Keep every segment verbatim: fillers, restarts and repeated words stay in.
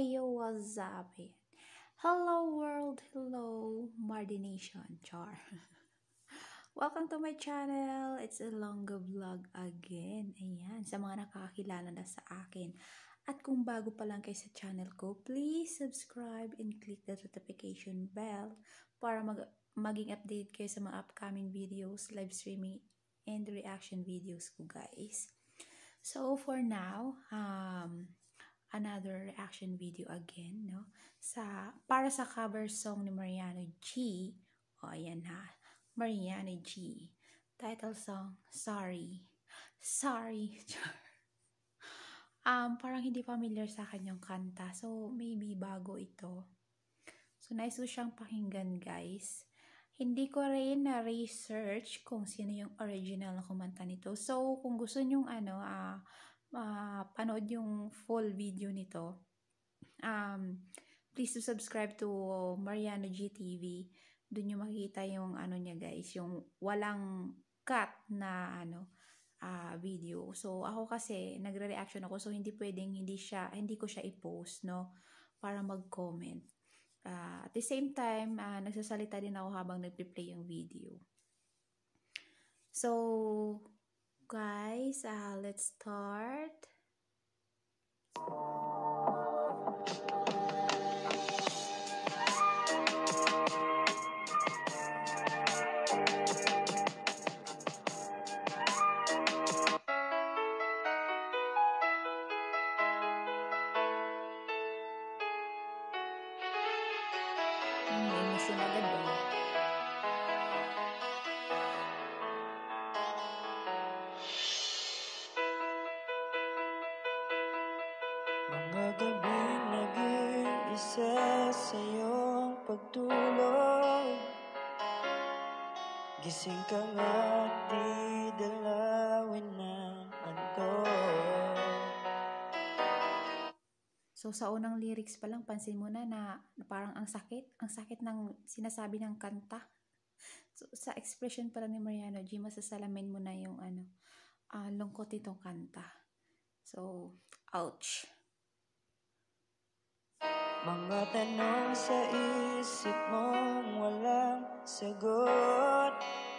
Hey, what's up? Hello world, hello Mardi Nation, char. Welcome to my channel. It's a longer vlog again. Ayan, sa mga nakakilala na sa akin. At kung bago pa lang kayo sa channel ko, please subscribe and click the notification bell para mag maging update kayo sa mga upcoming videos, live streaming, and reaction videos ko, guys. So for now, um, another reaction video again, no? Sa para sa cover song ni Mariano G. O, ayan ha. Mariano G. Title song, Sorry. Sorry. um, parang hindi familiar sa akin yung kanta. So, maybe bago ito. So, nice ko siyang pakinggan, guys. Hindi ko rin na-research kung sino yung original na kumanta nito. So, kung gusto nyong ano, ah, uh, Uh, panood yung full video nito, um, please to subscribe to Mariano G T V. Doon nyo makikita yung ano niya, guys, yung walang cut na ano uh, video. So ako kasi nagre-reaction ako, so hindi pwedeng hindi siya hindi ko siya i-post, no, para mag-comment. Uh, at the same time, uh, nagsasalita din ako habang nagpe-play yung video. So guys, uh, let's start. Hmm, emotion agad oh. Mga gabing nag-iisa sa iyong pagtulog, gising ka nga't di dalawin ng antok. So sa unang lyrics pa lang, pansin mo na na, na parang ang sakit, ang sakit ng sinasabi ng kanta. So sa expression pa lang ni Mariano G, masasalamin mo na yung ano, uh, lungkot itong kanta. So, ouch. Mga tanong sa isip mong walang sagot,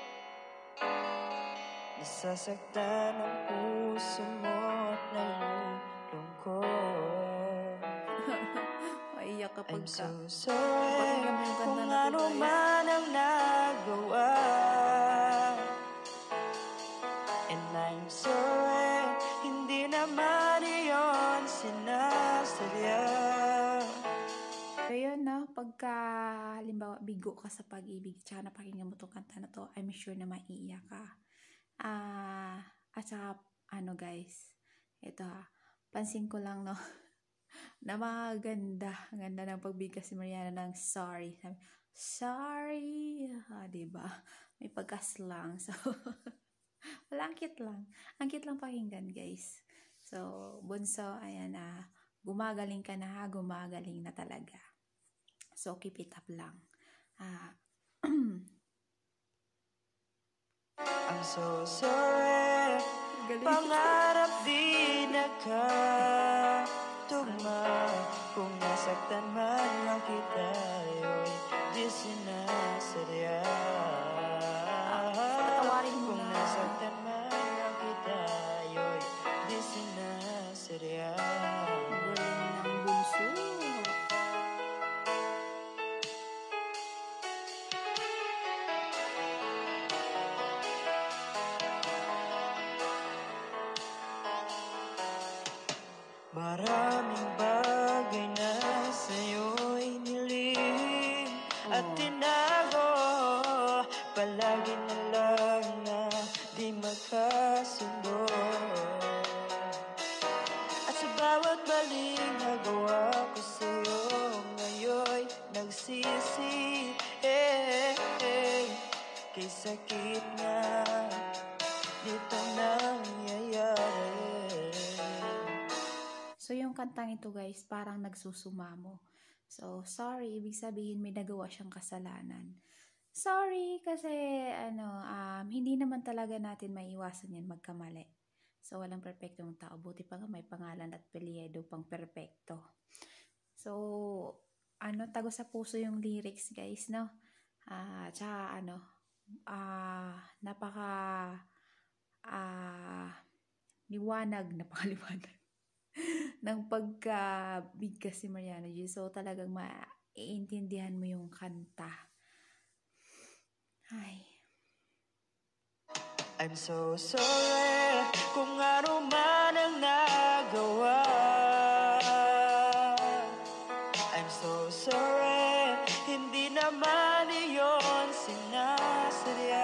nasasaktan ang puso mo't nalulungkot. Maiyak kapag I'm so ka. sorry kung ano man ang nagawa, and I'm sorry, hindi naman iyon sinasadya. So yun, no, pagka halimbawa bigo ka sa pag-ibig tsaka napakinggan mo itong kanta na to, I'm sure na maiiyak ka. Uh, at saka ano guys, ito ha, pansin ko lang, no, na maganda, ganda ng pagbigkas si Mariano ng sorry. Sorry, ah, diba? May pagkaslang. So, wala, ang cute lang. Ang cute lang pakinggan, guys. So, bunso, ayan, ah, gumagaling ka na ha, gumagaling na talaga. So, keep it up lang. Ah, I'm so sorry, pangarap di nakatugma, kung nasaktan man lang kita, ayo'y di sinasadya. Kung nasaktan man lang kita, ayo'y di sinasadya. galing ng bunso. Maraming bagay na sa'yo'y nilim at tinago, palagi na lang na di magkasundo. At sa bawat maling nagawa ko sa'yo, ngayon'y nagsisi, eh, eh, kay sakit nga nitong nangyayari. So, yung kantang ito, guys, parang nagsusumamo. So, sorry, ibig sabihin may nagawa siyang kasalanan. Sorry, kasi, ano, um, hindi naman talaga natin maiiwasan yan magkamali. So, walang perpektong tao. Buti pa nga may pangalan at apelyido pang perpekto. So, ano, tago sa puso yung lyrics, guys, no? Ah, tsaka, ano, ah, napaka, ah, liwanag, napakaliwanag ng pagka-bigkas si Mariano G. So, talagang maiintindihan mo yung kanta. Ay. I'm so sorry kung ano man ang nagawa. I'm so sorry, hindi naman iyon sinasadya.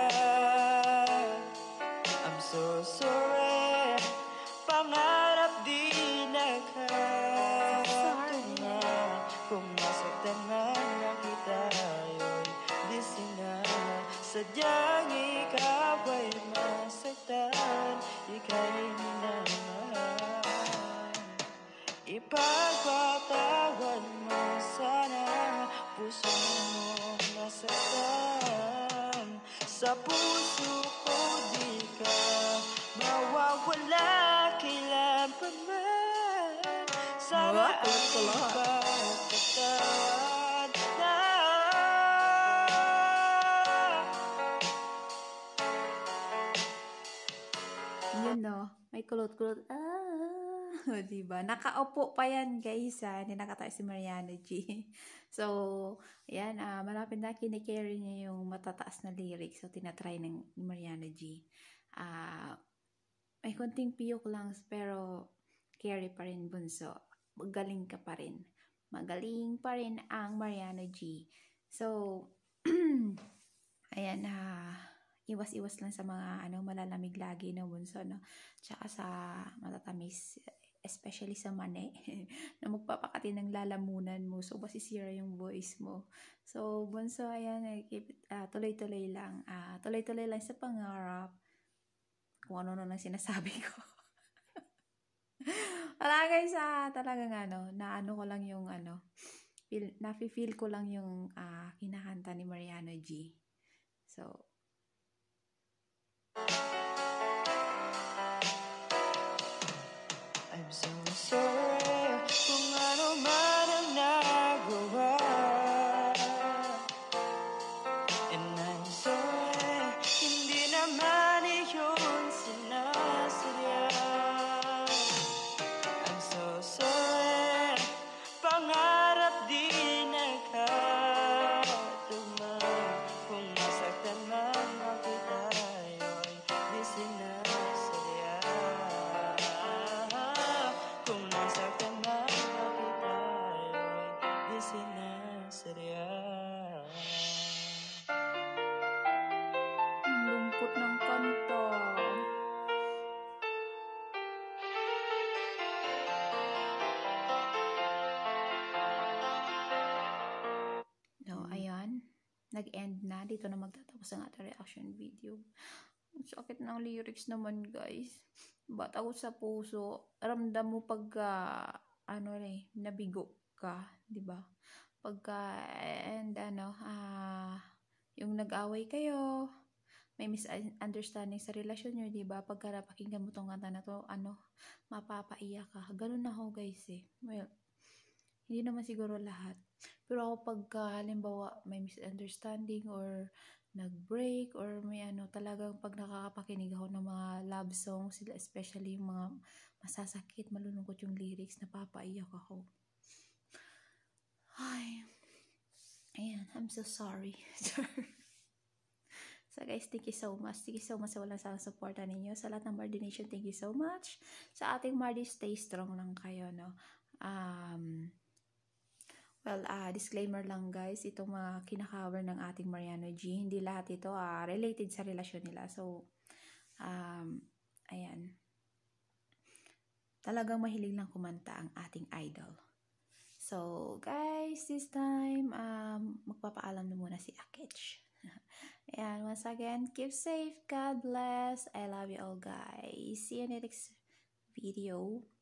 I'm so sorry, pangarap di nagkatunga. Kung masaktan man na kita, ayo'y di sinasadyang ikaw ay masaktan. Ika'y hindi naman ipagpatawad mo sana, puso mo nasaktan. Sa puso ko di ka mawawala kailanman. Sana ay ipagpatawad na. Yun no, may kulot-kulot. Ah, o, diba? Nakaupo pa yan, guys, ha. Hindi nakatayo si Mariano G. So, yan, ah, malapit na kinikerry niya yung matataas na lyrics. So, tinatry ng Mariano G. Ah, may konting piyok lang, pero carry pa rin, bunso. Magaling ka pa rin. Magaling pa rin ang Mariano G. So, ayan, ah, iwas-iwas lang sa mga ano malalamig lagi na bunso, no? Tsaka sa matatamis, especially sa mani na magpapakati ng lalamunan mo, so masisira yung voice mo. So bunso, ayan, keep it, uh, tuloy-tuloy lang, uh, tuloy-tuloy lang sa pangarap. Kung ano na lang sinasabi ko. Wala, guys, ah, talagang ano, na ano ko lang yung ano, feel, nafe-feel ko lang yung uh, kinakanta ni Mariano G. So, I'm so sorry kung ano man ang nagawa. And I'm sorry, hindi naman iyon sinasadya. I'm so sorry, pangarap di nagkatugma. Kung nasaktan man makita, ayo'y di sinasadya. Kung nasaktan man makita, ayo'y di sinasadya. ang lungkot ng kanta. So, ayan. Nag-end na. Dito na magtatapos ang ating reaction video. Ang sakit ng lyrics naman, guys. Bata ko sa puso. Ramdam mo pagka, ano eh, nabigo ka. Diba? Pagka, and ano, ah, yung nag-away kayo, may misunderstanding sa relasyon nyo, diba? Pagka napakinggan mo tong kanta na to, ano, mapapaiyak ka. Ganun na ako, guys, eh. Well, hindi naman siguro lahat. Pero ako pagka, halimbawa, may misunderstanding or nag-break or may ano, talagang pag nakakapakinig ako ng mga love songs, especially yung mga masasakit, malulungkot yung lyrics, napapaiyak ako. Ay, ayan, I'm so sorry. So guys, thank you so much. Thank you so much sa walang salang suporta ninyo. Sa lahat ng Mardi Nation, thank you so much. Sa ating Mardi, stay strong lang kayo, no? Um, well, uh, disclaimer lang, guys. Itong mga kinakaver ng ating Mariano G, hindi lahat ito uh, related sa relasyon nila. So, um, ayan. Talagang mahilig lang kumanta ang ating idol. So, guys, this time, um, magpapaalam na muna si Akich. And once again, keep safe. God bless. I love you all, guys. See you in the next video.